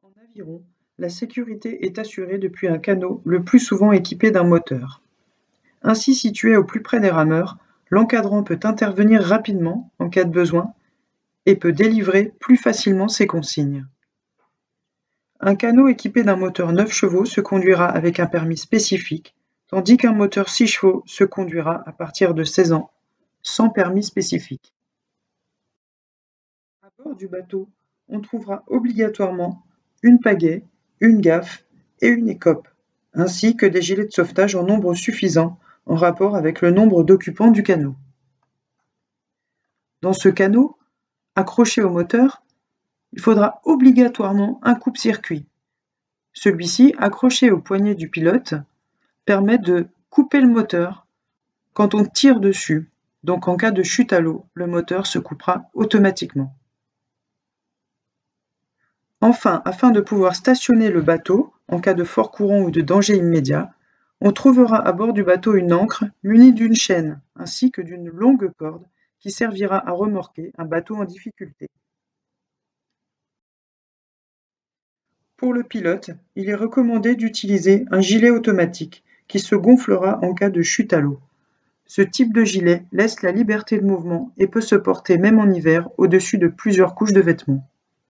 En aviron, la sécurité est assurée depuis un canot le plus souvent équipé d'un moteur. Ainsi situé au plus près des rameurs, l'encadrant peut intervenir rapidement en cas de besoin et peut délivrer plus facilement ses consignes. Un canot équipé d'un moteur 9 chevaux se conduira avec un permis spécifique, tandis qu'un moteur 6 chevaux se conduira à partir de 16 ans, sans permis spécifique. À bord du bateau, on trouvera obligatoirement une pagaie, une gaffe et une écope, ainsi que des gilets de sauvetage en nombre suffisant en rapport avec le nombre d'occupants du canot. Dans ce canot, accroché au moteur, il faudra obligatoirement un coupe-circuit. Celui-ci, accroché au poignet du pilote, permet de couper le moteur quand on tire dessus, donc en cas de chute à l'eau, le moteur se coupera automatiquement. Enfin, afin de pouvoir stationner le bateau, en cas de fort courant ou de danger immédiat, on trouvera à bord du bateau une ancre munie d'une chaîne, ainsi que d'une longue corde qui servira à remorquer un bateau en difficulté. Pour le pilote, il est recommandé d'utiliser un gilet automatique qui se gonflera en cas de chute à l'eau. Ce type de gilet laisse la liberté de mouvement et peut se porter même en hiver au-dessus de plusieurs couches de vêtements.